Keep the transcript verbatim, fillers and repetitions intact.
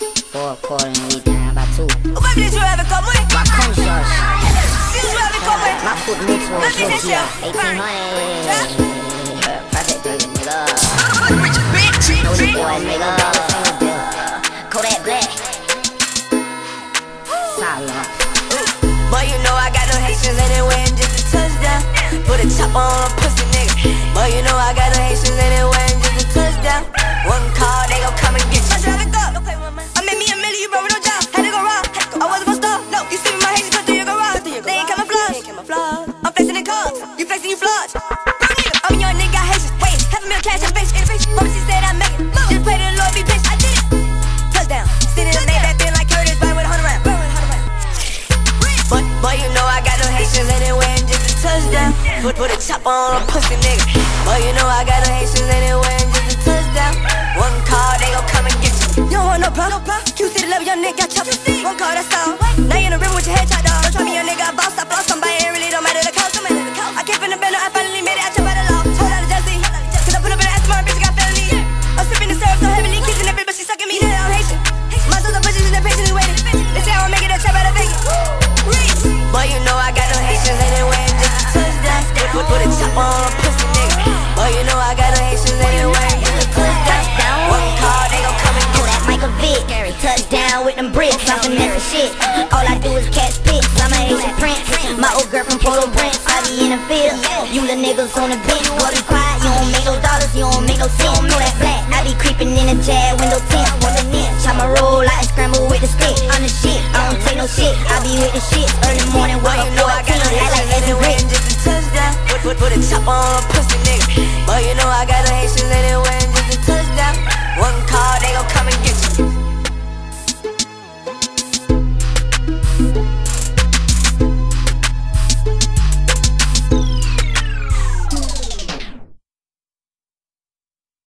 Four quarter and we down by two. Pourquoi voulais jouer avec moi? Ma conscience. Si je joue avec moi, Ma foot mix was Let me so hit yeah. you. eighteen hundred. Project Dirty, nigga. Rich bitch, Know the bitch. boy, nigga. Kodak Black. Solid. Boy, you know I got no Haitians anywhere and just a touchdown. Put a chop on a pussy nigga. Boy, you know I got no Haitians anywhere and just a touchdown. One call, they gon' come and get you. I made me a million, you bro, with no job. Had to go wrong. I wasn't gon' stop. No, you see me, my Haitians, but do you go wrong? They ain't camouflage. I'm flexing in cars. You flexing, you flood. I'm a young nigga, got Haitians. Wait, half a million cash in the face. Mama, she said I make it. Just play to the Lord, be bitch. I did it. Touchdown. Sitting in the Maybach, feeling like Curtis, riding with a hundred round. But, boy, you know I got no Haitians anywhere and just a touchdown. Put, put a chop on a pussy nigga. Boy, you know I got no Haitians anywhere and just a touchdown. One call, they gon' come and get you. You don't want no problem. Q City love young nigga, got chopped. One call, that's all. Now you in the river with your head chopped off. Don't try me, young nigga, I boss. I floss somebody, it really don't matter the cost. I came from the bender, I finally made it. I chop out the law. Told out of jealousy. Cause I put up in the ass, my bitch got felony. I'm sipping the syrup so heavily, kissing that bitch, but she sucking me. Yeah, I'm Haitian. My sister bitches in the patiently waiting. They say I won't make it, I trap out of Vegas. Boy, you know I got no Haitians anywhere and just a touchdown. Put, put, put a chop on a pussy nigga. Boy, you know I got no Haitians anywhere and just a touchdown. One call, they gon' come and get Kodak Michael Vick. Touchdown with them bricks. I'm finesse shit. All I do is catch pics. I'm a Haitian prince. My old girl from Polo Prince. I be in the field. You the niggas on the bench. Boy, be quiet. You don't make no dollars. You don't make no sense. Kodak Black. I be creeping in the jag window tint. Want the net. Chop my roll out and scramble with the stick. I'm the shit. I don't take no shit. I be with the shit. Early morning with a fourteen. I like Haitian bricks. Just a touchdown. Put, put, put a chop on a pussy nigga. Boy, you know